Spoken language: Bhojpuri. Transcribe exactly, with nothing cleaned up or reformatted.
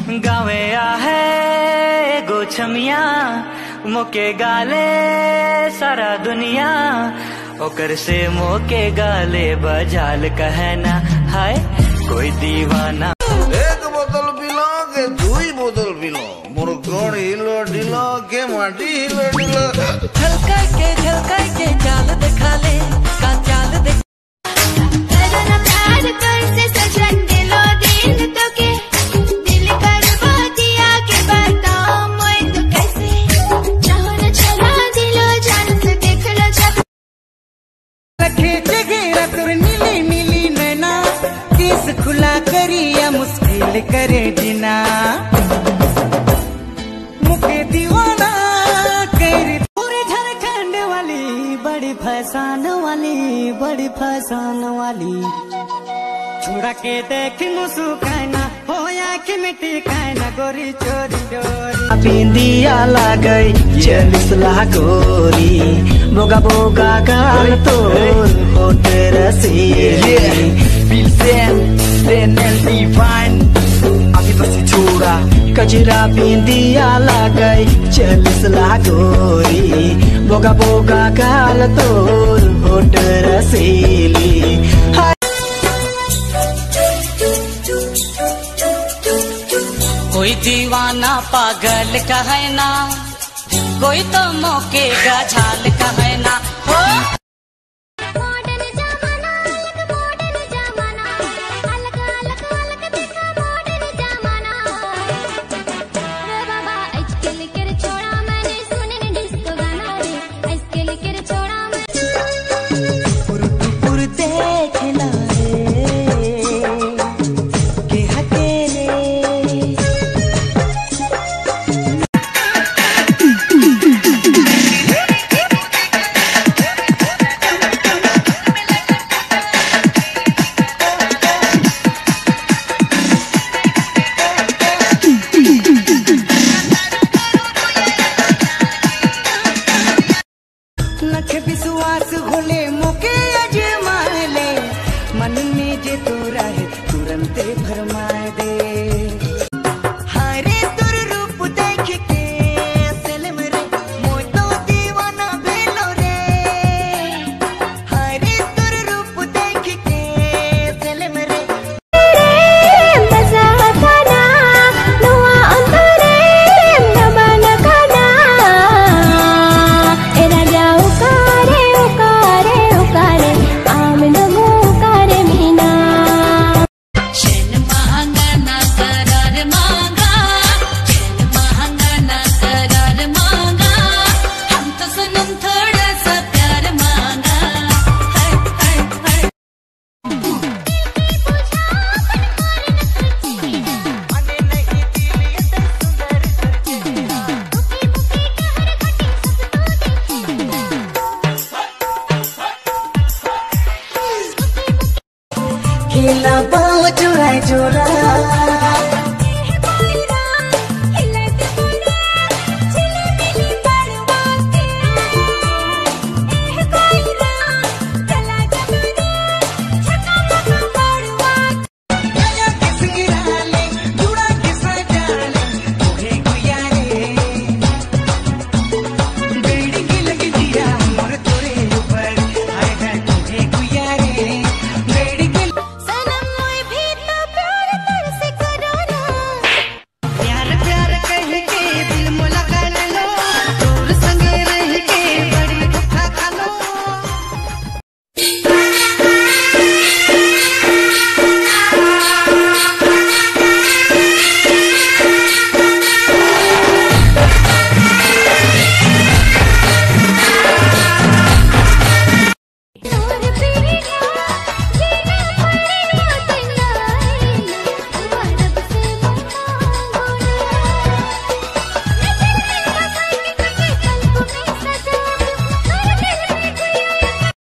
गावे आहे गोछमिया मोके गाले सारा दुनिया ओकर से मोके गाले बजाल कहना हाय कोई दीवाना। एक बोतल पिलो के दुई बोतल पिलो मोर गोड़ हिलो ढिलो के माटी हिलो ढिलो झलका के झलका के चाल दिखा ले का चाल दिखा करना प्यार कर से सजन दिलो दिन तो के दिल कर बातिया के बताओ मोए तो कैसे चाहो न चला दिलो जान से देख लो जब रखे जगह कर नीली नीली नैना केस खुला करिया मुश्किल करे जीना मुके दीवाना कर पूरे झारखंड वाली बड़ी फैसान वाली बड़ी फैसान वाली छोड़ा के देख मुस्काना हो आँख में टिकाना गोरी चोरी चोरी बिंदिया लागई चलिस ला गोरी बोगा बोगा गाल तोर होठ रसीली Pilsen, Lenel Divine Api pasti छोड़ा कजरा बिंदिया लागई चलिस ला गोरी बोगा बोगा गाल तोर होठ रसीली। कोई दीवाना पागल कहे ना कोई तो मौके का झाल कहे ना हो मॉडर्न जमाना एक मॉडर्न जमाना अलग अलग अलग देखा मॉडर्न जमाना रे बाबा आजकल के छोड़ा मैंने सुने ने डिस्को गाना रे आजकल के छोड़ा मैं पुर पुर देखना रे के हकेले लख विश्वास होले मोके अजमा ले मन में जे तो रहे तुरंते भरमाए दे हरे तुर रूप देख के सलम रे मोय तो दीवाना भेलो रे हरे तुर रूप देख के सलम रे मजा खाना दुआ अंतरे नमन खाना एरा जाओ कारे उकारे उकारे आम नमो कारे मीना चैन महंगा ना करार मांगा चैन महंगा ना करार मांगा हम तो सनम थोड़ा सा प्यार मांगा हाय हाय हाय खेला पाँव चुराए चोरा